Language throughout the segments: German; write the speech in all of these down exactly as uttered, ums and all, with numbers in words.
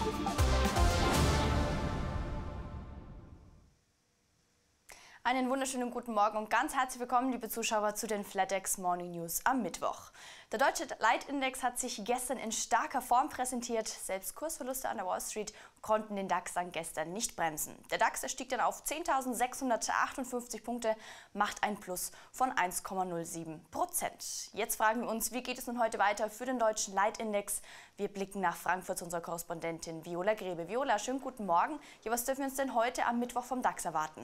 Einen wunderschönen guten Morgen und ganz herzlich willkommen, liebe Zuschauer, zu den Flatex Morning News am Mittwoch. Der deutsche Leitindex hat sich gestern in starker Form präsentiert. Selbst Kursverluste an der Wall Street konnten den DAX dann gestern nicht bremsen. Der DAX stieg dann auf zehntausendsechshundertachtundfünfzig Punkte, macht ein Plus von eins Komma null sieben Prozent. Jetzt fragen wir uns, wie geht es nun heute weiter für den deutschen Leitindex? Wir blicken nach Frankfurt zu unserer Korrespondentin Viola Grebe. Viola, schönen guten Morgen. Ja, was dürfen wir uns denn heute am Mittwoch vom DAX erwarten?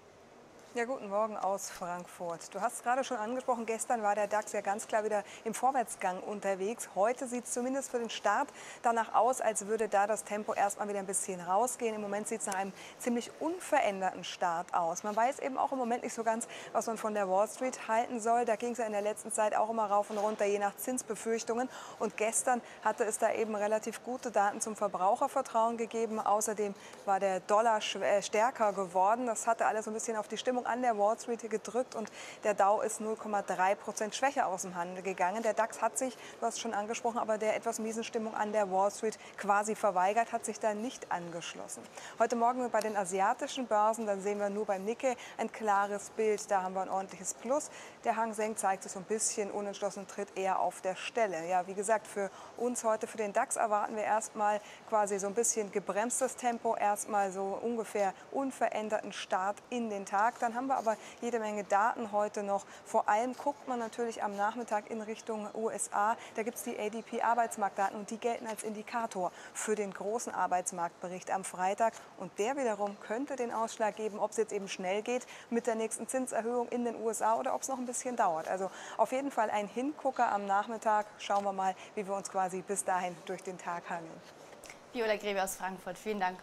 Ja, guten Morgen aus Frankfurt. Du hast es gerade schon angesprochen, gestern war der DAX ja ganz klar wieder im Vorwärtsgang unterwegs. Heute sieht es zumindest für den Start danach aus, als würde da das Tempo erstmal wieder ein bisschen rausgehen. Im Moment sieht es nach einem ziemlich unveränderten Start aus. Man weiß eben auch im Moment nicht so ganz, was man von der Wall Street halten soll. Da ging es ja in der letzten Zeit auch immer rauf und runter, je nach Zinsbefürchtungen. Und gestern hatte es da eben relativ gute Daten zum Verbrauchervertrauen gegeben. Außerdem war der Dollar stärker geworden. Das hatte alles so ein bisschen auf die Stimmung an der Wall Street gedrückt und der Dow ist null Komma drei Prozent schwächer aus dem Handel gegangen. Der DAX hat sich, du hast es schon angesprochen, aber der etwas miesen Stimmung an der Wall Street quasi verweigert, hat sich da nicht angeschlossen. Heute Morgen bei den asiatischen Börsen, dann sehen wir nur beim Nikkei ein klares Bild. Da haben wir ein ordentliches Plus. Der Hang Seng zeigt sich so ein bisschen unentschlossen, tritt eher auf der Stelle. Ja, wie gesagt, für uns heute, für den DAX erwarten wir erstmal quasi so ein bisschen gebremstes Tempo, erstmal so ungefähr unveränderten Start in den Tag. Dann haben wir aber jede Menge Daten heute noch. Vor allem guckt man natürlich am Nachmittag in Richtung U S A. Da gibt es die A D P-Arbeitsmarktdaten und die gelten als Indikator für den großen Arbeitsmarktbericht am Freitag. Und der wiederum könnte den Ausschlag geben, ob es jetzt eben schnell geht mit der nächsten Zinserhöhung in den U S A oder ob es noch ein bisschen dauert. Also auf jeden Fall ein Hingucker am Nachmittag. Schauen wir mal, wie wir uns quasi bis dahin durch den Tag hangeln. Viola Grebe aus Frankfurt, vielen Dank.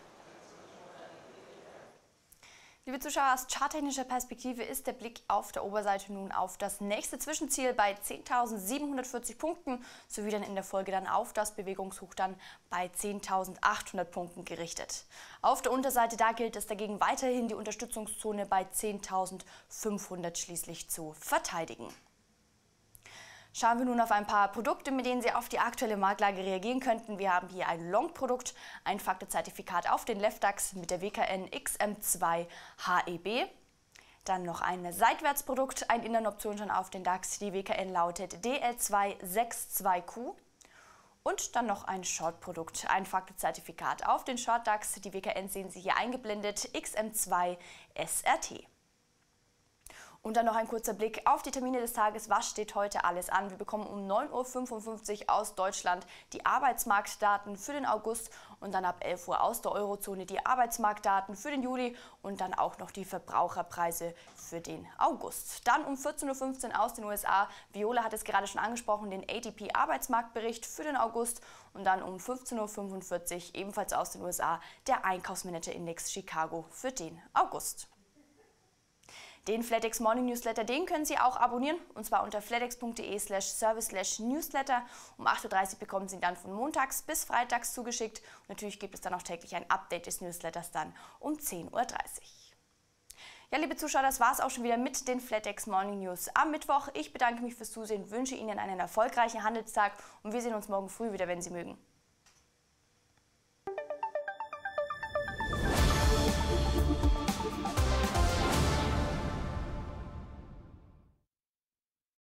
Liebe Zuschauer, aus charttechnischer Perspektive ist der Blick auf der Oberseite nun auf das nächste Zwischenziel bei zehntausendsiebenhundertvierzig Punkten sowie dann in der Folge dann auf das Bewegungshoch dann bei zehntausendachthundert Punkten gerichtet. Auf der Unterseite da gilt es dagegen weiterhin die Unterstützungszone bei zehntausendfünfhundert schließlich zu verteidigen. Schauen wir nun auf ein paar Produkte, mit denen Sie auf die aktuelle Marktlage reagieren könnten. Wir haben hier ein Long-Produkt, ein Faktorzertifikat auf den LevDAX mit der W K N X M zwei H E B. Dann noch ein Seitwärtsprodukt, ein Innern-Option schon auf den DAX. Die W K N lautet D L zwei sechsundsechzig Q. Und dann noch ein Short-Produkt, ein Faktorzertifikat auf den Short-DAX. Die W K N sehen Sie hier eingeblendet, X M zwei S R T. Und dann noch ein kurzer Blick auf die Termine des Tages. Was steht heute alles an? Wir bekommen um neun Uhr fünfundfünfzig aus Deutschland die Arbeitsmarktdaten für den August und dann ab elf Uhr aus der Eurozone die Arbeitsmarktdaten für den Juli und dann auch noch die Verbraucherpreise für den August. Dann um vierzehn Uhr fünfzehn aus den U S A. Viola hat es gerade schon angesprochen, den A D P-Arbeitsmarktbericht für den August und dann um fünfzehn Uhr fünfundvierzig ebenfalls aus den U S A der Einkaufsmanager-Index Chicago für den August. Den Flatex Morning Newsletter, den können Sie auch abonnieren, und zwar unter flatex punkt de slash service slash newsletter. Um acht Uhr dreißig bekommen Sie ihn dann von montags bis freitags zugeschickt. Und natürlich gibt es dann auch täglich ein Update des Newsletters dann um zehn Uhr dreißig. Ja, liebe Zuschauer, das war es auch schon wieder mit den Flatex Morning News am Mittwoch. Ich bedanke mich fürs Zusehen, wünsche Ihnen einen erfolgreichen Handelstag und wir sehen uns morgen früh wieder, wenn Sie mögen.